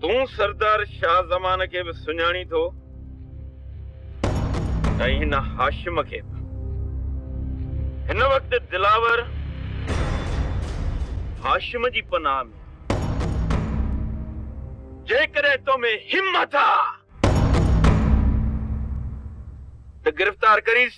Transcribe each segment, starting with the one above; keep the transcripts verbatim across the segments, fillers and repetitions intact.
तू सरदार शाह ज़मान के भी सुञाणी थो ऐं हिन हाशिम के हिन वक्त दिलावर हाशिम जी पनाह में जेकरे तो में हिम्मत आ तो गिरफ्तार करीस।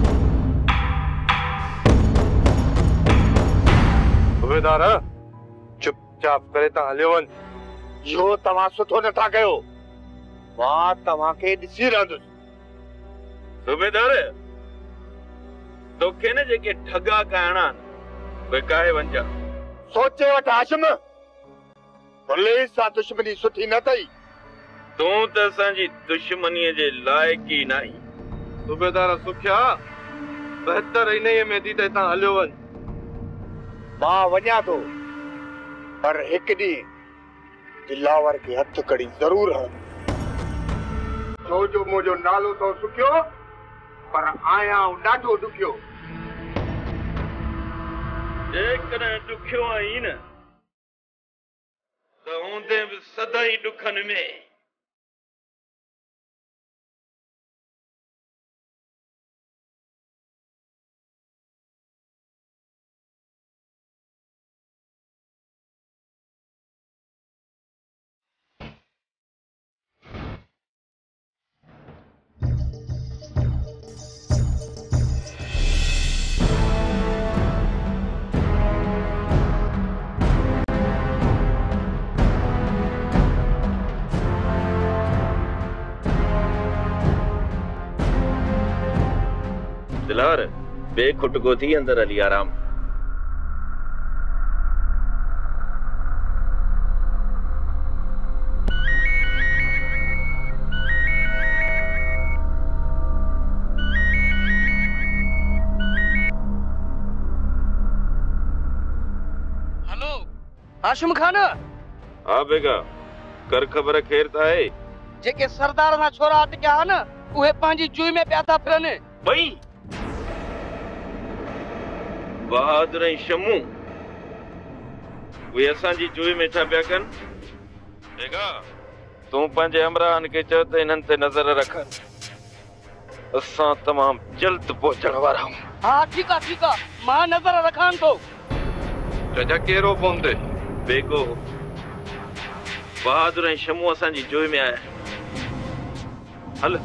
सुबेदार चुपचाप करे ता हलियो वन। यो तव्हां सुठो नथा कयो। मां तव्हां खे ॾिसी रहंदुसि। सुबेदार तोखे न जेके ठगा करणा वे काहे वंजा सोचे वठ हाशिम। भले सां दुश्मनी सुठी न अथई। तू त असांजी दुश्मनीअ जे लाइक़ ई नहीं। सुबेदार सुखिया बहतर इन्हीअ में दी त हितां हलियो वन। मां वञा थो पर हिकु ॾींहुं दिलावर खे हथ कड़ी ज़रूर हण। छो जो मुंहिंजो नालो तो सुखियो पर आहियां ॾाढो ॾुखियो। जेकॾहिं ॾुखियो आहीं न त हूंदे बि सदाई ॾुखनि में। दिलावर बेखुट को थी अंदर अली आराम। हेलो हाशिम खान। हाँ बेगा कर खबर खैर था है। जेके सरदार ना छोरा अटकिया न उहे पंहिंजी जुई में पिया था फिरनि। बई बहादुर ऐं शमू वे असांजी जुई में छा पिया कनि। बेगा तूं पंहिंजे हमराहनि खे चओ त हिननि ते नज़र रखनि। असां तमामु जल्द पहुचण वारा आहियूं। हाँ ठीक आहे ठीक आहे मां नज़र रखां थो। चजा कहिड़ो पवंदे बेगो बहादुर ऐं शमू असांजी जुई में आया। हल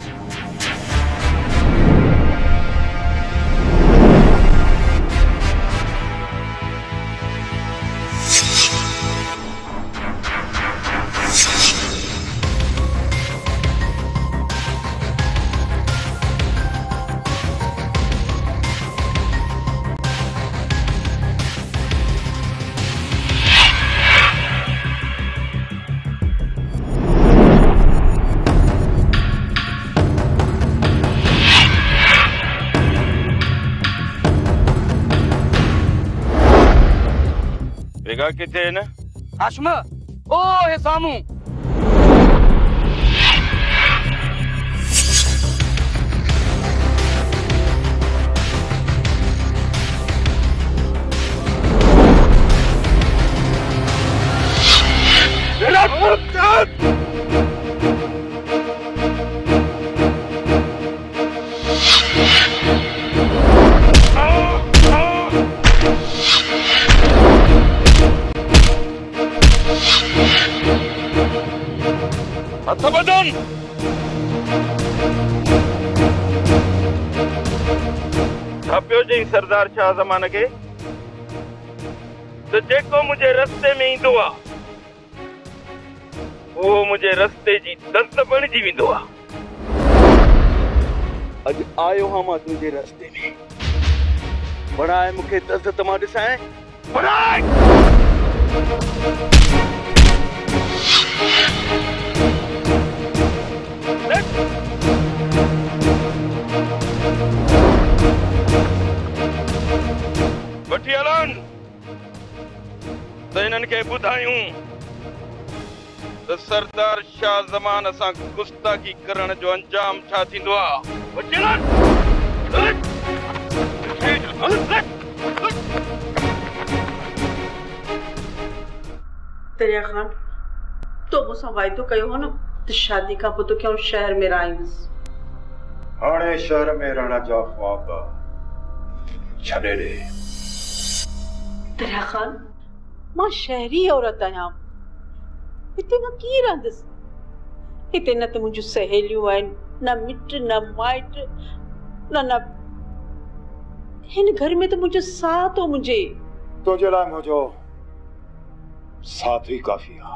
बेगा किथे है न हाशिम ओ हे सामू। हथबदन छापियो जी सरदार शाह ज़मान के तो जेको मुझे रस्ते में ईंदो आ वो मुझे रस्ते जी दस्त बणिजी वेंदो आ। अज आयो हां मां तुंहिंजे रस्ते में बणाए मूंखे दस्त मां ॾिसाए बणाए। वठी हलन त हिननि खे ॿुधायूं त सरदार शाह ज़मान सां गुस्ताखी करण जो अंजाम छा थींदो आहे। वठी हलन। दरिया खान तो मूंसां वाइदो कयो हो न त शादी खां पोइ तोखे आउं शहर में रहाईंदुसि। हाणे शहर में रहण जा ख्वाब छॾे ॾे। दरिया ख़ान, मां शहरी औरत आहियां, हिते मां कीअं रहंदुसि? हिते न त मुंहिंजूं सहेलियूं आहिनि, न मिट न माइट, न न हिन घर में त मुंहिंजो साथ हो मुंहिंजे। तुंहिंजे लाइ मुंहिंजो साथ ई काफ़ी आहे।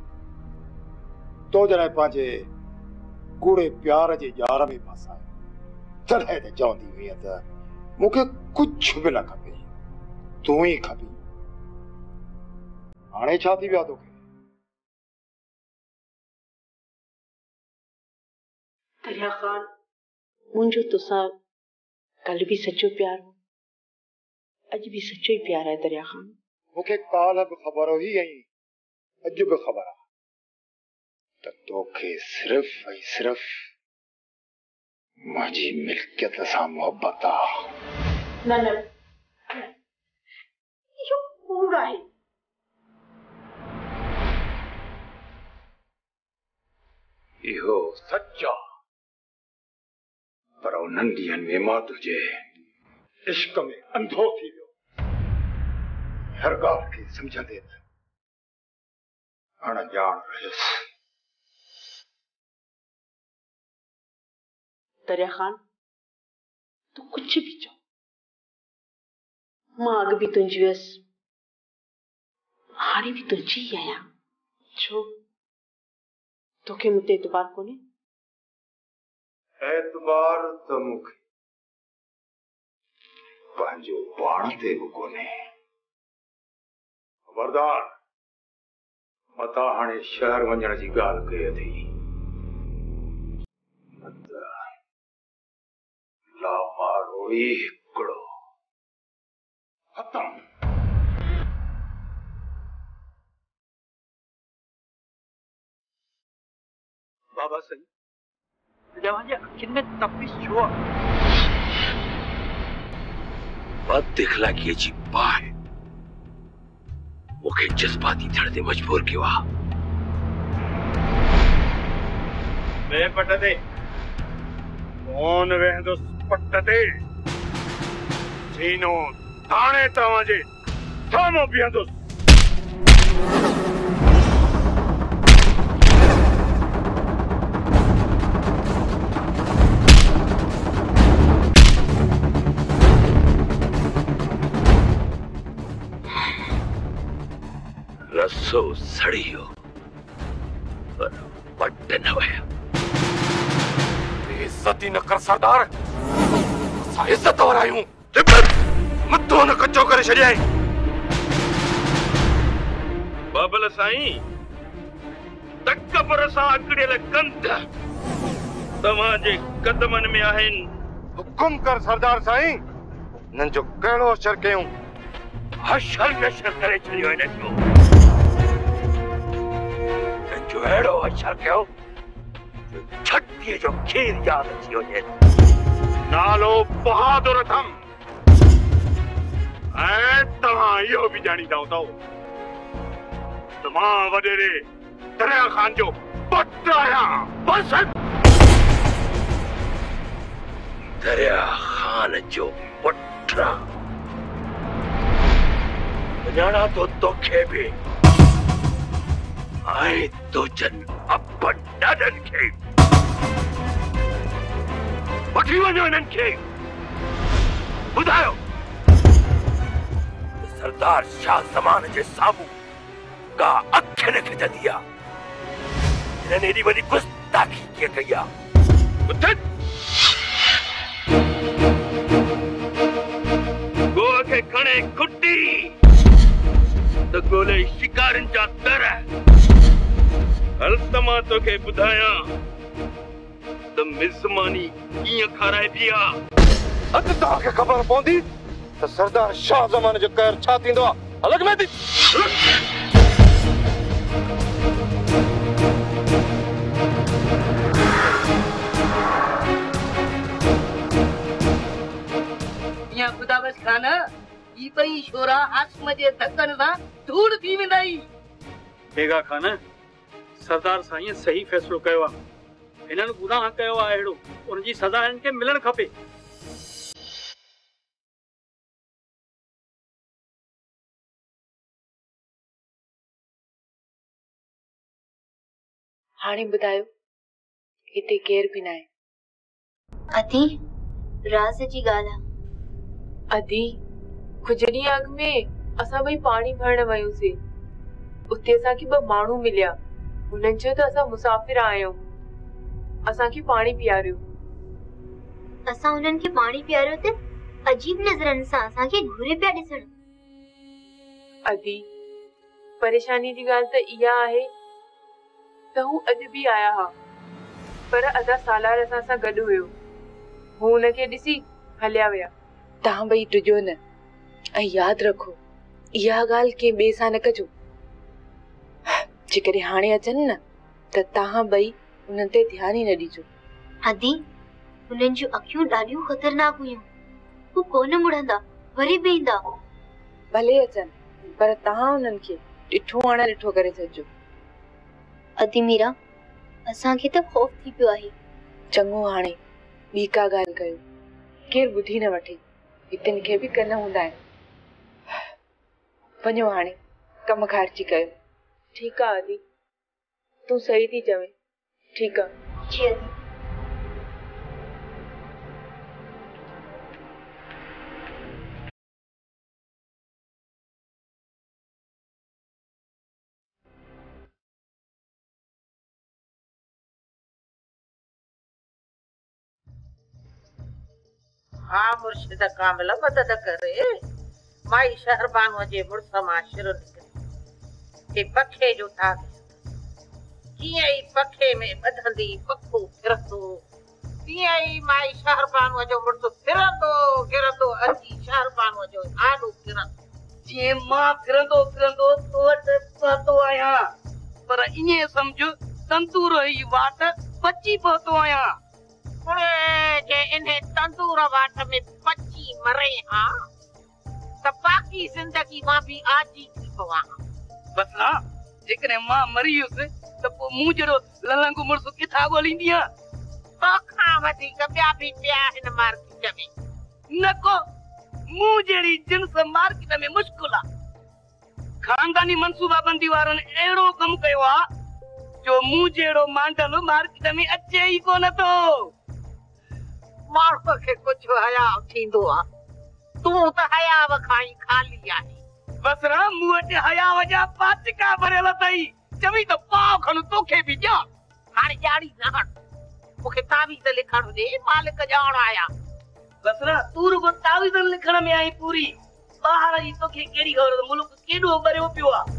तो जॾहिं पंहिंजे कूड़े प्यार जे ॼार में फसायो तॾहिं त चवंदी हुई त मूंखे कुझु बि न खपे, तूं ई खपी। हाणे छा थी वियो तोखे? दरिया ख़ान, मुंहिंजो तोसां कल भी सच्चो प्यार हो, अॼु भी सच्चो ही प्यार आहे दरिया ख़ान। मूंखे काल्ह बि ख़बर हुई ऐं अॼु बि ख़बर आहे त तोखे सिर्फ़ ऐं सिर्फ़ मुंहिंजी मिल्कियत सां मोहबत आहे। न न, इहो कूड़ आहे। इहो सच आहे, पर उन्हनि ॾींहंनि में मां तुंहिंजे इश्क में अंधो थी वियो। हर ॻाल्हि खे सम्झंदे त अणॼाण रहियुसि। दरिया ख़ान, तू कुछ भी चओ, मां अॻु भी तुंहिंजी हुयसि, हाणे भी तुंहिंजी ही आहियां। छो तोखे मूं ते एतबार कोन्हे? एतबार त मूंखे पंहिंजो पाण ते बि कोन्हे। खबरदार, मता हाणे शहर वञण जी ॻाल्हि कई अथई, लामारो ई हिकिड़ो ख़तम। बाबा सही, जवांजे अखियुनि में तपिश छो आहे? बद दिखलाकीअ जी बाहि मूंखे जज़्बाती थियण ते मजबूर कयो आहे। वे पट ते कोन वेंदुसि, पट ते सीनो ताणे तव्हांजे साम्हूं बीहंदुसि। रसो सड़ियो पर पट न वया। इज्जत ही न कर सरदार, असां इज्जत वारा आहियूं। मथो न कचो करे छॾियई। बाबल साईं, तकबर सां अकड़ियल कंध तव्हांजे कदमनि में आहिनि। हुकुम कर सरदार साईं, हिननि जो कहिड़ो असर कयूं? हशर नशर करे छॾियो हिननि जो। हिननि जो अहिड़ो असर कयो छटीअ जो खीर यादि अची वञे। नालो बहादुर अथम, ऐं तव्हां इहो बि ॼाणींदा हूंदव त मां वॾेरे दरिया ख़ान जो पुटु आहियां। बस दरिया ख़ान जो पुटु ॼाणा तो तोखे बि ऐं तुंहिंजनि अपन ॾाॾनि खे। वठी वञो हिननि खे, ॿुधायो सरदार शाह ज़मान जे साम्हूं का अख न खिचंदी आहे। हिननि एॾी वॾी गुस्ताखी कीअं कई आहे? गोह खे खणे खुटी त ॻोल्हे शिकारनि जा दर। हल त मां तोखे ॿुधायां त मिज़मानी कीअं खाराइबी आहे। अॼु तव्हांखे ख़बर पवंदी त सरदार शाह ज़मान जो कहर छा थींदो आहे। अलॻि में थी या खुदाबस खान, ई पई शोरा आसम जे धकनि सां धूड़ थी वेंदाई। बेगा खान, सरदार साईं सही फैसलो कयो आहे। हिननि गुनाह कयो आहे अहिड़ो, उनजी सज़ा हिननि खे मिलणु खपे। हाणे ॿुधायो, हिते केर बि न आहे। अधी राज़ जी ॻाल्हि आहे। अधी कुझु ॾींहं अॻु में असां ॿई पाणी भरण वयूंसीं। उते असांखे ॿ माण्हू मिलिया। हुननि चयो त असां मुसाफ़िर आहियूं, असांखे पाणी पीआरियो। असां हुननि खे पाणी पीआरियो त अजीब नज़रनि सां असांखे घूरे पिया ॾिसण। अधी परेशानी जी ॻाल्हि त इहा आहे त हू अॼु बि आया हुआ, पर अदा सालार असां सां गॾु हुयो। हू हुनखे ॾिसी हलिया विया। तव्हां ॿई टिजो न, ऐं यादि रखो इहा ॻाल्हि कंहिं ॿिए सां न कजो। जेकॾहिं हाणे अचनि न त तव्हां ॿई हुननि ते ध्यानु ई न ॾिजो। अदी हुननि जूं अखियूं ॾाढियूं ख़तरनाक हुयूं। हू कोन मुड़ंदा, वरी बि ईंदा। भले अचनि, पर तव्हां हुननि खे ॾिठो हाणे ॾिठो करे छॾिजो। अदी मीरा, असांखे त ख़ौफ़ थी पियो आहे। चङो, हाणे ॿी का ॻाल्हि कयो, केरु ॿुधी न वठे। हिते खे बि कन हूंदा आहिनि। वञो हाणे कम ख़र्ची कयो। ठीकु आहे अदी, तूं सही थी चवे। ठीकु आहे जी अदी। हाँ मुर्शिद कामिल मदद करे। माई शहरबानो जे मुड़स मां शिर निकिरी के पखे जो था कीअं ई पखे में ॿधंदी पखो फिरंदो, तीअं ई माई शहरबानो जो मुड़स फिरंदो फिरंदो अची शहरबानो जो आॾो फिरंदो। जीअं मां फिरंदो फिरंदो तो वटि पहुतो आहियां, पर ईअं सम्झ तंदूर जी वाट बची पहुतो आहियां। कुड़े जे इन्हे तंदूर वाट में पची मरे हा त बाक़ी जिंदगी मां भी आजी थी पवां। बस ना, जेकॾहिं मां मरी वियुसि त पोइ मूं जहिड़ो ललंग मुड़स किथां ॻोल्हींदीअं? तोखां वधीक ॿिया बि पिया हिन मार्केट में। न को मूं जहिड़ी जिन्स मार्केट में मुश्किल आहे। खानदानी मनसूबाबंदी वारनि अहिड़ो कमु कयो आहे जो मूं जहिड़ो मांडल मार्केट में अचे ई कोन थो। माण्हूअ खे कुझु हयाव थींदो आहे, तूं त हयाव खां ई खाली आहे। बस ना, मूं वटि हयाव जा पाचिका भरियल अथई। चवी त पाव खन तोखे बि ॾियां। हाणे ॼाणी न हट, मूंखे तावीज़ लिखण ॾे, मालिक ॼाण आया। बस ना, तूं रुगो तावीज़ लिखण में आई पूरी। ॿाहिरि जी तोखे कहिड़ी ख़बर? मुल्क केॾो ॿरियो पियो आहे।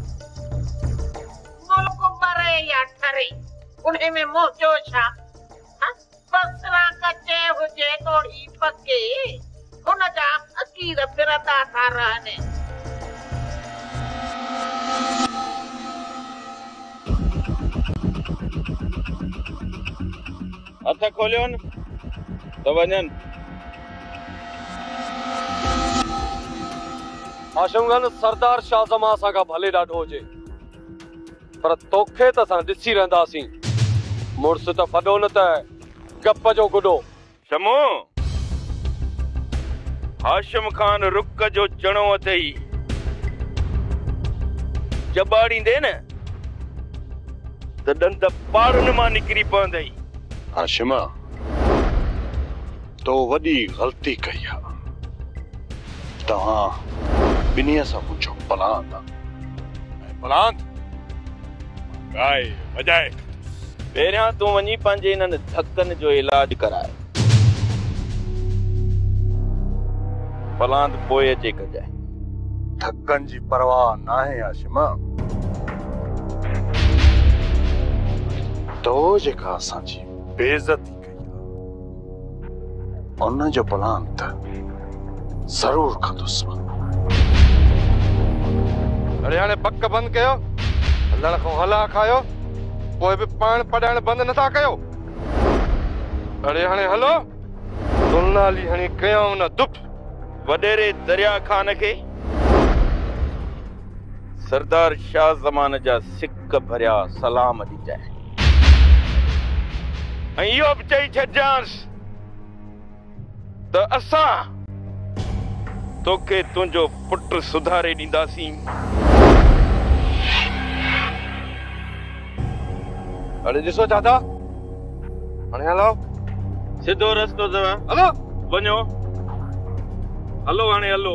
मुल्क ॿरे या ठरे, उन्हे में मोजो छा? बसरा कचे हुजे तोड़ी पके, हुन जा फ़कीर फिरंदा था रहनि। हथ खोलियो न त वञनि। आशमगन सरदार शाह जमा सां खां भले ॾाढो हुजे, पर तोखे त असां ॾिसी रहंदासीं। मुड़स त फॾो न त गप जो गुॾो। शमो, हाशिम खान रुक जो चणो अथई, जबाड़ींदे न त ॾंद पाड़नि मां निकिरी पवंदई। हाशिमा, तो वॾी ग़लती कई आहे। तव्हां ॿिन्हीअ सां मुंहिंजो पलांद आहे। पलांद गाए वॼाए। पहिरियां तूं वञी पंहिंजे इन्हनि धकनि जो इलाज कराए, पलांद पोइ अचे कजाए। धकनि जी परवाह न आहे हाशिमा। तो जेका असांजी बेइज्जती कई आहे उन जो पलान त ज़रूर कंदुसि मां। अरे हाणे बक बंदि कयो, हलण खां हला खायो, पोइ बि पाण पढ़ाइण बंदि नथा कयो। अरे हाणे हलो, दुनाली हणी कयाऊं न दुप। वॾेरे दरिया खान खे सरदार शाह ज़मान जा सिक भरिया सलाम ॾिजाए ऐं इहो बि चई छॾिजांसि त असां तोखे तुंहिंजो पुटु सुधारे ॾींदासीं। अरे ॾिसो चाचा, हाणे हलो सिधो रस्तो अथव, हलो वञो हलो हाणे हलो।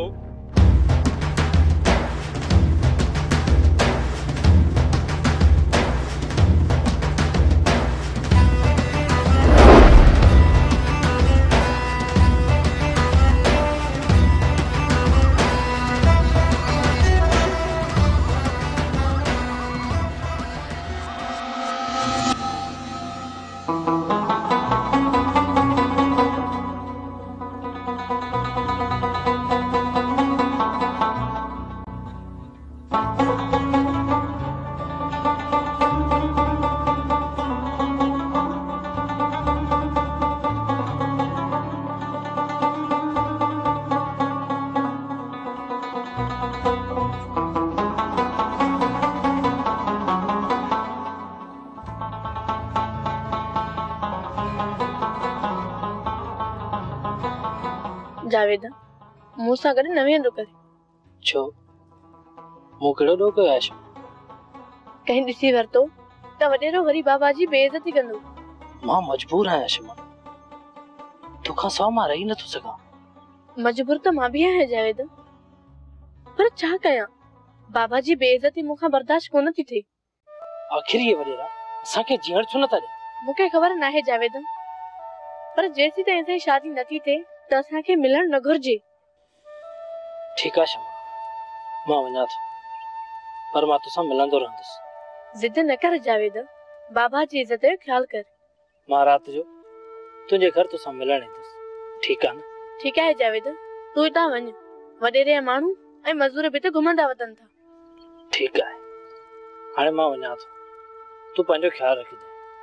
जावेदा मूंसां गॾु न वेंदो करे। छो मूं कहिड़ो ॾोह कयो आहे? कंहिं ॾिसी वरितो त वॾेरो वरी बाबा जी बेइज़ती कंदो। मां मजबूर आहियां शमा, तोखां सवाइ मां रही नथो सघां। मजबूर त मां बि आहियां जावेदा, पर छा कयां, बाबा जी बेइज़ती मूंखां बर्दाश्त कोन थी थिए। आखिर ये वॾेरा असांखे जीअण छो नथा ॾियनि? मूंखे ख़बर नाहे जावेदा, पर जेसीं ताईं असांजी शादी नथी थिए त असांखे मिलण न घुर्जे। ठीकु आहे शमा, मां वञा थो, पर मां तोसां मिलंदो रहंदुसि। जिद न कर जावेदा, बाबा जी इज़त जो ख्याल कर। मां राति जो तुंहिंजे घर तोसां मिलण ईंदुसि, ठीकु आहे न? ठीकु आहे जावेदा, तूं हितां वञ, वॾेरे जा माण्हू ऐं मज़दूर बि त घुमंदा वतन था। ठीकु आहे, हाणे मां वञा थो, तूं पंहिंजो ख्यालु रखिजांइ।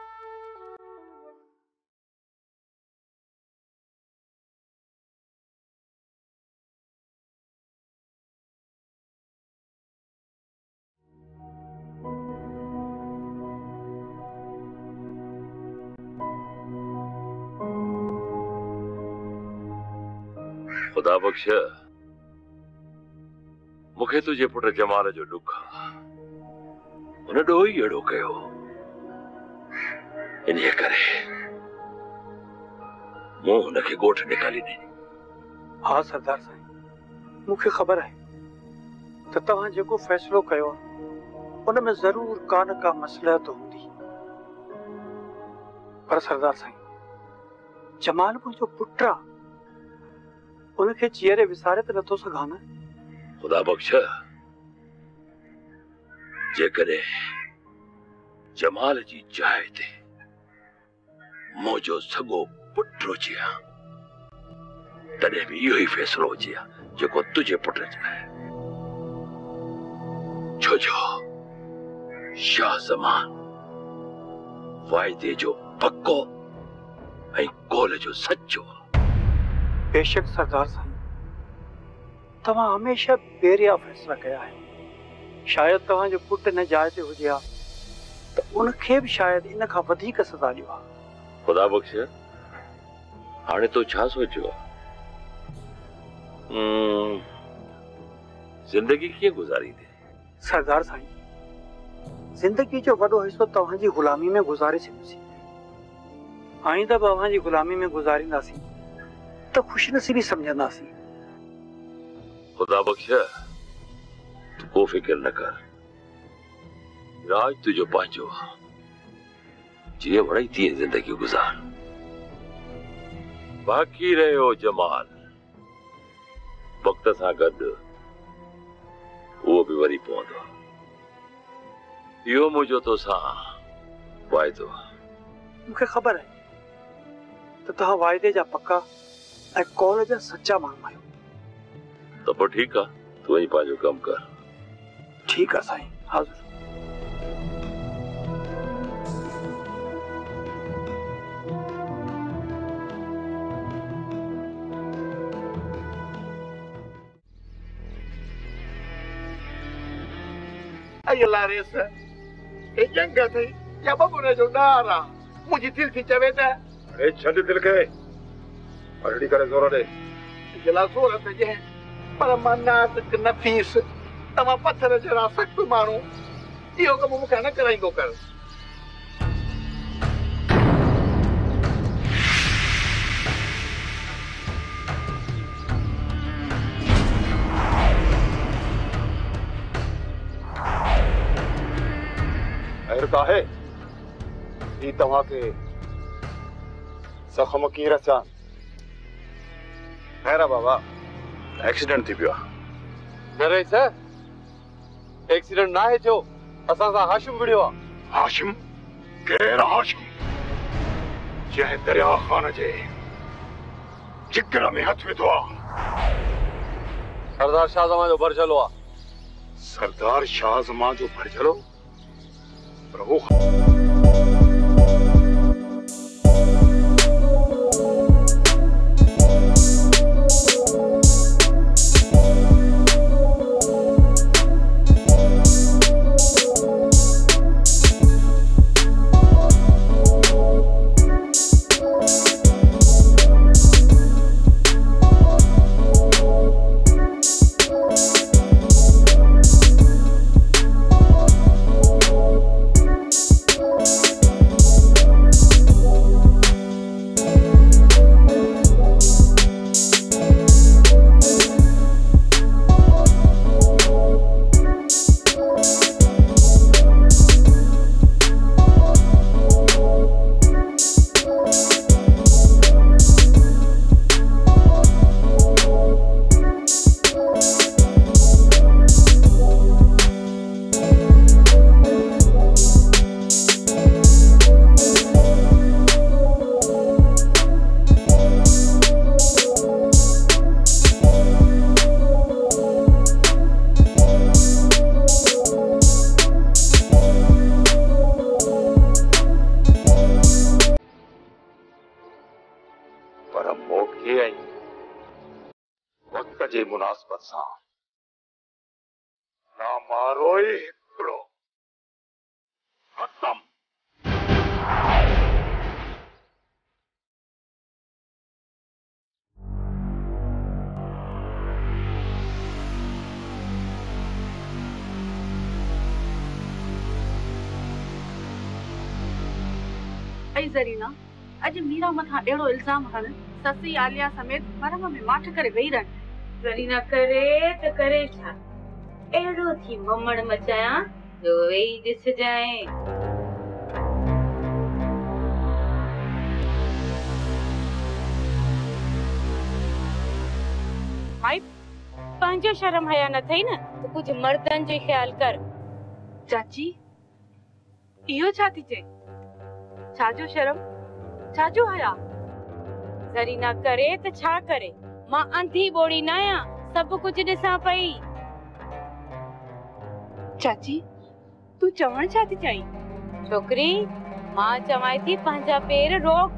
खुदा बख्श मूंखे तुंहिंजे पुट जमाल जो ॾुख हुन ॾोह ई अहिड़ो कयो, इन करे मूं हुनखे ॻोठ निकाली ॾिनी। हाँ सरदार साईं, मूंखे ख़बर आहे त तव्हां जेको फ़ैसिलो कयो उन में ज़रूर का न का मसलहत हूंदी, पर सरदार साईं जमाल मुंहिंजो पुटु आहे, उनखे चीअरे विसारे त नथो सघां न। खुदा बख्श जेकॾहिं जमाल जी जाइ ते मुंहिंजो सॻो पुटु हुजे हा तॾहिं बि इहो ई फ़ैसिलो हुजे हा जेको तुंहिंजे पुट जो आहे। छो जो शाह ज़मान वाइदे जो पक्को ऐं कौल जो सचो। बेशक सरदार साईं, तव्हां हमेशा बेरिया फ़ैसिला कया आहिनि। शायदि तव्हांजो पुटु न जाइ ते हुजे हा त उनखे बि शायदि इन खां वधीक सज़ा ॾियो हा। खुदा बख्श हाणे तो छा सोचियो आहे? जिंदगी कीअं गुज़ारींदे? सरदार साईं, जिंदगी जो वॾो हिसो तव्हांजी ग़ुलामी में गुज़ारे छॾियोसीं। आईंदा बि तव्हांजी ग़ुलामी में गुज़ारींदासीं त ख़ुशनसीबी समझंदासीं। खुदा बख्श तू को फिक्र न कर, राज तुझो पंहिंजो, जीअं वणे तीअं जिंदगी गुज़ार। बाक़ी रहियो जमाल, वक़्त सां गॾु उहो बि वरी पवंदो। इहो मुंहिंजो तोसां वाइदो आहे। मूंखे ख़बर आहे त तव्हां वाइदे जा पक्का ऐं कौल जा सच्चा माण्हू आहियो। त पोइ ठीकु आहे, तूं वञी पंहिंजो कमु कर। ठीकु आहे साईं, हाज़िर। छाई लारेस ए जंग थई या बबुने जो डारा मुझी दिल थी चवे त अरे छद दिल के अरड़ी करे जोर दे जला जोर ते जे पर मन्नात नफीस तमा पत्थर जरा सख्त मानू इहो कम मूंखे न कराईंदो कर खैर का है ई तव्हां के जख्म की रचा खैर आहे बाबा एक्सीडेंट थी पियो न रे सर एक्सीडेंट ना है जो असां सां हाशिम विड़ियो आहे हाशिम केर हाशिम जंहिं दरिया खान जे जिगर में हथ विधो आहे सरदार शाहजमा जो भरजलो आहे सरदार शाहजमा जो भरजलो प्रभु ज़रीना अज मीरा मथा एड़ो इल्जाम हण ससी आलिया समेत मरम में माठ करे वेई रहन ज़रीना करे त करे छा एड़ो थी ममड़ मचाया जो वेई दिस जाए माई पंहिंजो शर्म हया न थई न तो कुछ मर्दन जो ख्याल कर चाची इहो छा थी चे छाजो शर्म छाजो हया ज़रीना करे त छा करे मां अंधी बोड़ी न आया सब कुछ दिसा पई चाची तू चवण छा थी चाही छोकरी मां चवाई थी पंहिंजा पेर रोक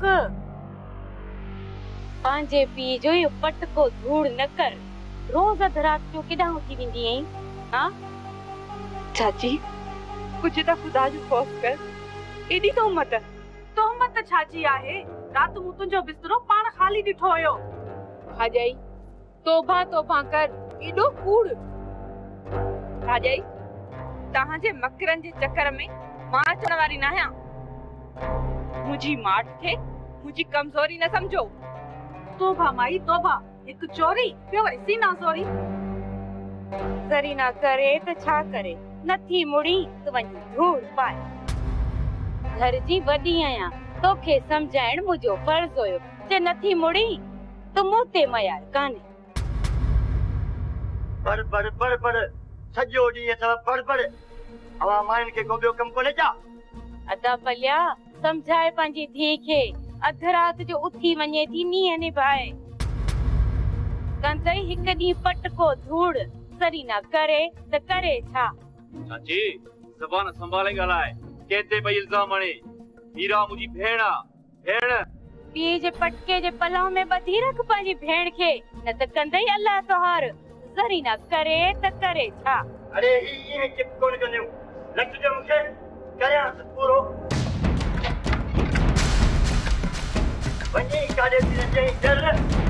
पंहिंजे पी जो यो पटको धूड़ न कर रोज अध रात जो केॾां उथी वेंदी आहीं हां चाची कुछ त खुदा जो खौफ कर एडी तो मत तोहमत छाजी आहे रात मु तुंजो बिस्तरो पाण खाली ॾिठो हुयो भाॼाई तोबा तोबा कर एॾो कूड़ भाॼाई तहां जे मकरन जे चक्कर में मां अचण वारी न आहियां मुंहिंजी माठ खे मुंहिंजी कमज़ोरी न समझो तोबा माई तोबा हिकु चोरी ॿियो वरी सीना चोरी ज़रीना करे त छा करे नथी मुड़ी त वञी धूड़ पाए घर जी वडी आया तोखे समझाइण मुझो फर्ज होयो जे नथी मुड़ी तो मोते मयार काने बड़ बड़ बड़ बड़ सजो डी सब बड़ बड़ हवा माइन के को बियो कम कोने जा अदा पलिया समझाए पंजी धी के अध रात जो उठी वने थी नी ने भाई कंदई हिक दी पटको धूड़ ज़रीना करे त करे छा चाची ज़बान संभाले गलाए केते पे इल्जाम हणे मीरा मुजी भेणा भेण पी जे पटके जे पलाव में बधी रख पंजी भेण के न त कंदई अल्लाह तोहार ज़रीना करे त करे छा अरे ही ये चिप कोन कने लट जो मूंखे करियां पूरो वञी काॾे थी रजे डर